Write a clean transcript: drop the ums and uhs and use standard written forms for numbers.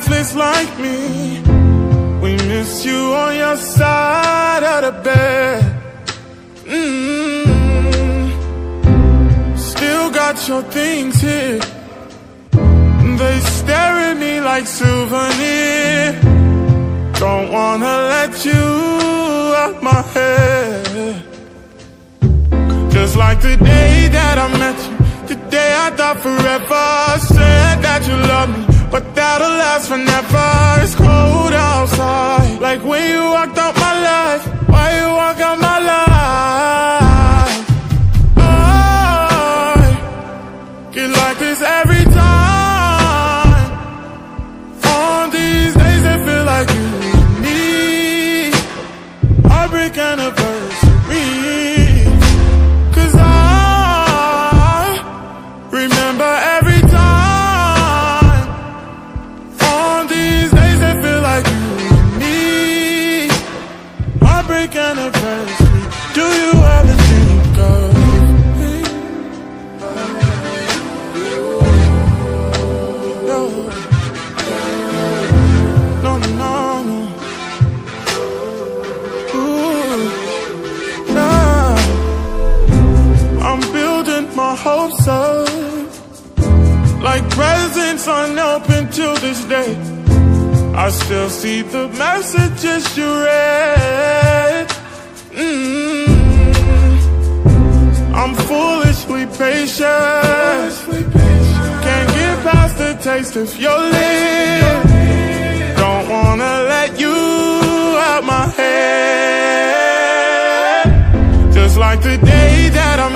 lifeless like me. We miss you on your side of the bed. Still got your things here. They stare at me like souvenirs. Don't wanna let you out my head. Just like the day that I met you, the day I thought forever. Said that you love me, but that'll last forever. It's cold outside, like when you walked out my life. Why you walk out my life? I get like this every time. On these days that feel like you and me. Heartbreak anniversary. 'Cause I remember every time. On these days that feel like you and me. Heartbreak anniversary. Do you ever think of me? No, no, no, no. Ooh, nah. I'm building my hopes up, like presents unopened till this day. I still see the messages you read. I'm foolishly patient. Can't get past the taste of your lips. Don't wanna let you out my head. Just like the day that I